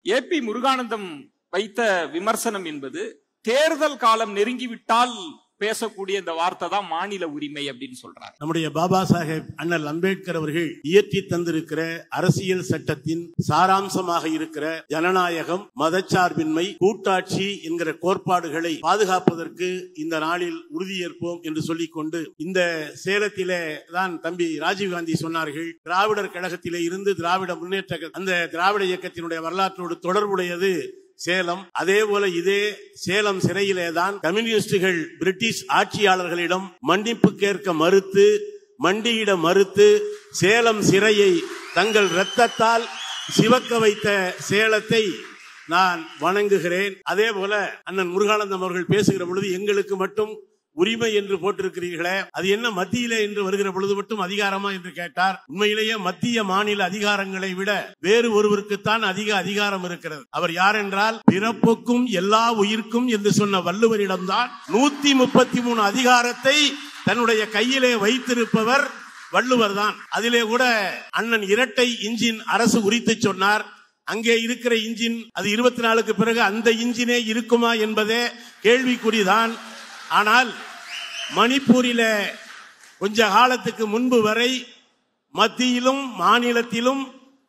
AB Muruganandam வைத்த விமர்சனம் என்பது தேர்தல் காலம் நெருங்கிவிட்டால் பேசக்கூடிய இந்த வார்த்தை தான் மாநில உரிமை அப்படின்னு சொல்றாங்க. நம்முடைய பாபா சாஹேப் அண்ணல் அம்பேத்கர் அவர்கள் இயற்றி தந்திருக்கிற அரசியல் சட்டத்தின் சாராம்சமாக இருக்கிற ஜனநாயகம், மதச்சார்பின்மை, கூட்டாட்சி என்கிற கோட்பாடுகளை பாதுகாப்பதற்கு இந்த நாளில் உறுதியேற்போம் என்று சொல்லிக்கொண்டு, இந்த சேலத்திலே தான் தம்பி ராஜீவ்காந்தி சொன்னார்கள், திராவிடர் கழகத்திலே இருந்து திராவிட முன்னேற்ற அந்த திராவிட இயக்கத்தினுடைய வரலாற்றோடு தொடர்புடையது சேலம். அதே போல இதே சேலம் சிறையிலே தான் கம்யூனிஸ்டுகள் பிரிட்டிஷ் ஆட்சியாளர்களிடம் மன்னிப்பு கேட்க மறுத்து, மண்டியிட மறுத்து, சேலம் சிறையை தங்கள் இரத்தத்தால் சிவக்க வைத்த சேலத்தை நான் வணங்குகிறேன். அதே போல அண்ணன் முருகானந்தம் அவர்கள் பேசுகிற பொழுது எங்களுக்கு மட்டும் உரிமை என்று போட்டிருக்கிறீர்களே, அது என்ன மத்தியிலே என்று வருகிற பொழுது மட்டும் அதிகாரமா என்று கேட்டார். உண்மையிலேயே மத்திய மாநில அதிகாரங்களை விட வேறு ஒருவருக்குத்தான் அதிக அதிகாரம் இருக்கிறது. அவர் யார் என்றால், பிறப்புக்கும் எல்லா உயிர்க்கும் என்று சொன்ன வள்ளுவரிடம்தான் 133 அதிகாரத்தை தன்னுடைய கையிலே வைத்திருப்பவர் வள்ளுவர் தான். அதிலே கூட அண்ணன் இரட்டை இன்ஜின் அரசு உரித்து சொன்னார். அங்கே இருக்கிற இன்ஜின் அது 24க்கு பிறகு அந்த இன்ஜினே இருக்குமா என்பதே கேள்விக்குறிதான். ஆனால் மணிப்பூரில கொஞ்ச காலத்துக்கு முன்பு வரை மத்தியிலும் மாநிலத்திலும்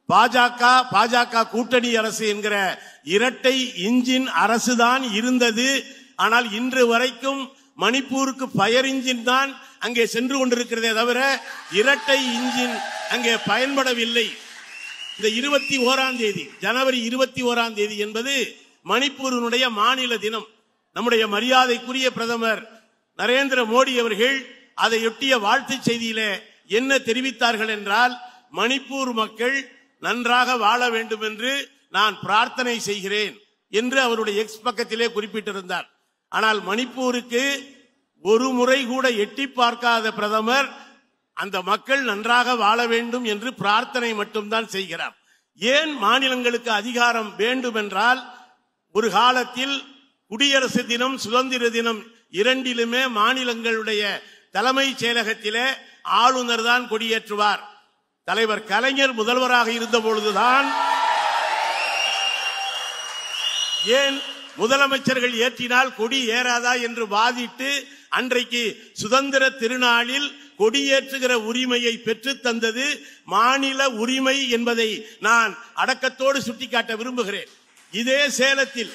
பாஜக கூட்டணி அரசு என்கிற இரட்டை இன்ஜின் அரசுதான் இருந்தது. ஆனால் இன்று வரைக்கும் மணிப்பூருக்கு ஃபயர் இன்ஜின் தான் அங்கே சென்று கொண்டிருக்கிறதே தவிர இரட்டை இன்ஜின் அங்கே பயன்படவில்லை. இந்த 21ஆம் தேதி, ஜனவரி 21ஆம் தேதி என்பது மணிப்பூரினுடைய மாநில தினம். நம்முடைய மரியாதைக்குரிய பிரதமர் நரேந்திர மோடி அவர்கள் அதையொட்டிய வாழ்த்து செய்தியிலே என்ன தெரிவித்தார்கள் என்றால், மணிப்பூர் மக்கள் நன்றாக வாழ வேண்டும் என்று நான் பிரார்த்தனை செய்கிறேன் என்று அவருடைய எக்ஸ் பக்கத்திலே குறிப்பிட்டிருந்தார். ஆனால் மணிப்பூருக்கு ஒரு முறை கூட எட்டி பார்க்காத பிரதமர் அந்த மக்கள் நன்றாக வாழ வேண்டும் என்று பிரார்த்தனை மட்டும்தான் செய்கிறார். ஏன் மாநிலங்களுக்கு அதிகாரம் வேண்டும் என்றால், ஒரு காலத்தில் குடியரசு தினம், சுதந்திர தினம் இரண்டிலுமே மாநிலங்களுடைய தலைமைச் செயலகத்திலே ஆளுநர் தான் கொடியேற்றுவார். தலைவர் கலைஞர் முதல்வராக இருந்த பொழுதுதான் ஏன் முதலமைச்சர்கள் ஏற்றினால் கொடி ஏறாதா என்று வாதிட்டு அன்றைக்கு சுதந்திர திருநாளில் கொடியேற்றுகிற உரிமையை பெற்று தந்தது மாநில உரிமை என்பதை நான் அடக்கத்தோடு சுட்டிக்காட்ட விரும்புகிறேன். இதே சேலத்தில்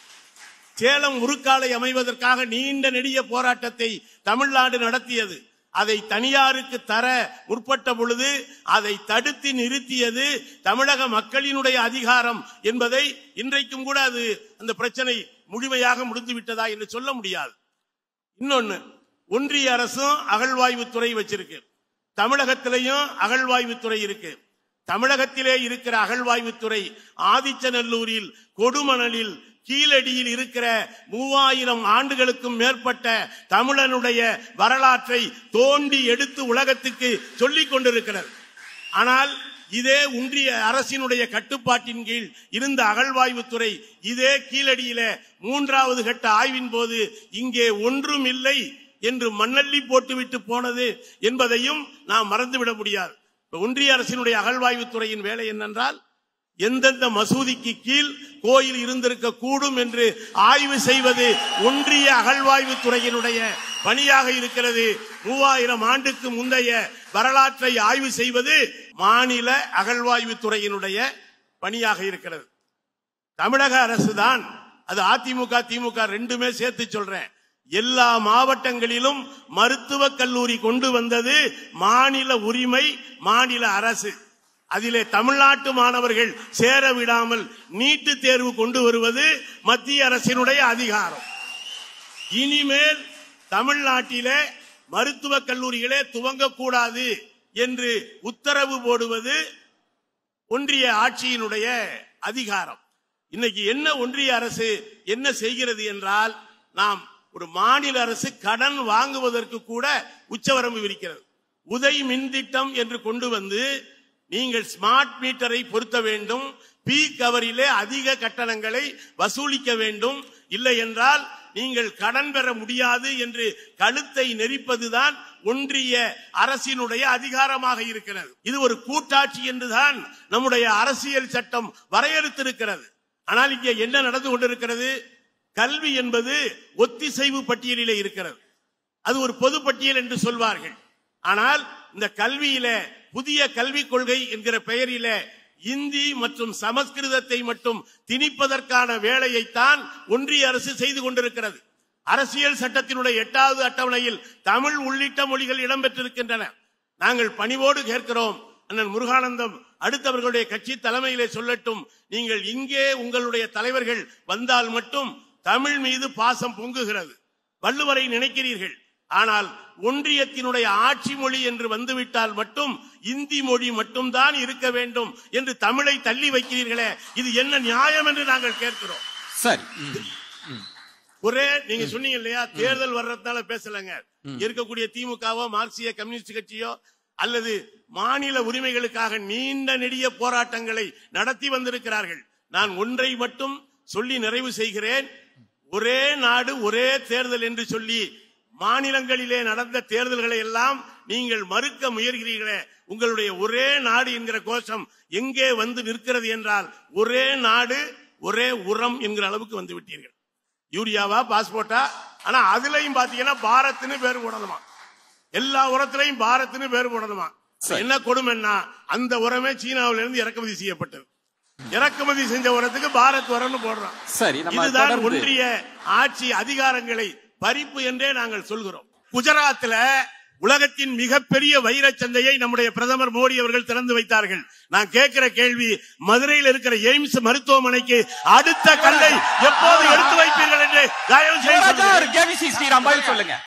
சேலம் உருக்காலை அமைவதற்காக நீண்ட நெடிய போராட்டத்தை தமிழ்நாடு நடத்தியது. அதை தனியாருக்கு தர முற்பட்ட பொழுது அதை தடுத்து நிறுத்தியது தமிழக மக்களினுடைய அதிகாரம் என்பதை இன்றைக்கும் கூட அது அந்த பிரச்சனை முழுமையாக முடிந்துவிட்டதா என்று சொல்ல முடியாது. இன்னொன்னு, ஒன்றிய அரசும் அகழ்வாய்வுத்துறை வச்சிருக்கு, தமிழகத்திலையும் அகழ்வாய்வுத்துறை இருக்கு. தமிழகத்திலே இருக்கிற அகழ்வாய்வுத்துறை ஆதிச்சநல்லூரில், கொடுமணலில், கீழடியில் இருக்கிற 3000 ஆண்டுகளுக்கும் மேற்பட்ட தமிழனுடைய வரலாற்றை தோண்டி எடுத்து உலகத்துக்கு சொல்லிக் கொண்டிருக்கிறது. ஆனால் இதே ஒன்றிய அரசினுடைய கட்டுப்பாட்டின் கீழ் இருந்த அகழ்வாய்வுத்துறை இதே கீழடியில 3வது கட்ட ஆய்வின் போது இங்கே ஒன்றும் இல்லை என்று மண்ணள்ளி போட்டுவிட்டு போனது என்பதையும் நாம் மறந்துவிட முடியாது. ஒன்றிய அரசினுடைய அகழ்வாய்வுத்துறையின் வேலை என்னென்றால், எந்தெந்த மசூதிக்கு கீழ் கோயில் இருந்திருக்க கூடும் என்று ஆய்வு செய்வது ஒன்றிய அகழ்வாய்வுத்துறையினுடைய பணியாக இருக்கிறது. 3000 ஆண்டுக்கு முந்தைய வரலாற்றை ஆய்வு செய்வது மாநில அகழ்வாய்வுத்துறையினுடைய பணியாக இருக்கிறது. தமிழக அரசுதான், அது அதிமுக திமுக ரெண்டுமே சேர்த்து சொல்றேன், எல்லா மாவட்டங்களிலும் மருத்துவக் கல்லூரி கொண்டு வந்தது மாநில உரிமை, மாநில அரசு. அதிலே தமிழ்நாட்டு மாணவர்கள் சேர விடாமல் நீட்டு தேர்வு கொண்டு வருவது மத்திய அரசினுடைய அதிகாரம். இனிமேல் தமிழ்நாட்டிலே மருத்துவக் கல்லூரிகளே துவங்கக்கூடாது என்று உத்தரவு போடுவது ஒன்றிய ஆட்சியினுடைய அதிகாரம். இன்னைக்கு என்ன ஒன்றிய அரசு என்ன செய்கிறது என்றால், நாம் ஒரு மாநில அரசு கடன் வாங்குவதற்கு கூட உச்சவரம்பு விதிக்கிறது. உதய் மின் திட்டம் என்று கொண்டு வந்து நீங்கள் ஸ்மார்ட் மீட்டரை பொருத்த வேண்டும், பீக் அவரிலே அதிக கட்டணங்களை வசூலிக்க வேண்டும், இல்லை என்றால் நீங்கள் கடன் பெற முடியாது என்று கழுத்தை நெரிப்பதுதான் ஒன்றிய அரசினுடைய அதிகாரமாக இருக்கிறது. இது ஒரு கூட்டாட்சி என்றுதான் நம்முடைய அரசியல் சட்டம் வரையறுத்திருக்கிறது. ஆனால் இங்கே என்ன நடந்து கொண்டிருக்கிறது? கல்வி என்பது ஒத்திசைவு பட்டியலிலே இருக்கிறது. அது ஒரு பொது பட்டியல் என்று சொல்வார்கள். ஆனால் இந்த கல்வியில புதிய கல்விக் கொள்கை என்கிற பெயரில இந்தி மற்றும் சமஸ்கிருதத்தை மட்டும் திணிப்பதற்கான வேலையைத்தான் ஒன்றிய அரசு செய்து கொண்டிருக்கிறது. அரசியல் சட்டத்தினுடைய 8வது அட்டவணையில் தமிழ் உள்ளிட்ட மொழிகள் இடம்பெற்றிருக்கின்றன. நாங்கள் பணிவோடு கேட்கிறோம், அண்ணன் முருகானந்தம் அடுத்தவர்களுடைய கட்சி தலைமையிலே சொல்லட்டும், நீங்கள் இங்கே உங்களுடைய தலைவர்கள் வந்தால் மட்டும் தமிழ் மீது பாசம் பொங்குகிறது, வள்ளுவரை நினைக்கிறீர்கள். ஆனால் ஒன்றியத்தினுடைய ஆட்சி மொழி என்று வந்துவிட்டால் மட்டும் இந்தி மொழி மட்டும்தான் இருக்க வேண்டும் என்று தமிழை தள்ளி வைக்கிறீர்களே, இது என்ன நியாயம் என்று நாங்கள் கேட்கிறோம். சரி, ஒரே நீங்க சொன்னீங்க இல்லையா, தேர்தல் வர்றதுனால பேசலங்க. இருக்கக்கூடிய திமுகவோ மார்க்சிய கம்யூனிஸ்ட் கட்சியோ அல்லது மாநில உரிமைகளுக்காக நீண்ட நெடிய போராட்டங்களை நடத்தி வந்திருக்கிறார்கள். நான் ஒன்றை மட்டும் சொல்லி நிறைவு செய்கிறேன். ஒரே நாடு ஒரே தேர்தல் என்று சொல்லி மாநிலங்களிலே நடந்த தேர்தல்களை எல்லாம் நீங்கள் மறுக்க முயல்கிறீர்களே, உங்களுடைய ஒரே நாடு என்கிற கோஷம் எங்கே வந்து நிற்கிறது என்றால் ஒரே நாடு ஒரே உரம் என்கிற அளவுக்கு வந்து விட்டீர்கள். யூரியாவா பாஸ்போர்ட்டா? ஆனா அதுலயும் பாத்தீங்கன்னா பாரத்னு பேர் போடணுமா, எல்லா உரத்திலையும் பாரத்னு பேர் போடணுமா. என்ன கொடுமைன்னா அந்த உரமே சீனாவில இருந்து இறக்குமதி செய்யப்பட்டது. இறக்குமதி செஞ்ச உரத்துக்கு பாரத் உரம்னு போடுறோம். இதுதான் ஒன்றிய ஆட்சி அதிகாரங்களை பறிப்பு என்றே நாங்கள் சொல்கிறோம். குஜராத்ல உலகத்தின் மிகப்பெரிய வைர சந்தையை நம்முடைய பிரதமர் மோடி அவர்கள் திறந்து வைத்தார்கள். நான் கேட்கிற கேள்வி, மதுரையில் இருக்கிற எய்ம்ஸ் மருத்துவமனைக்கு அடுத்த கல்லை எப்போது எடுத்து வைப்பீர்கள் என்று தயவு செய்து சொல்லுங்க.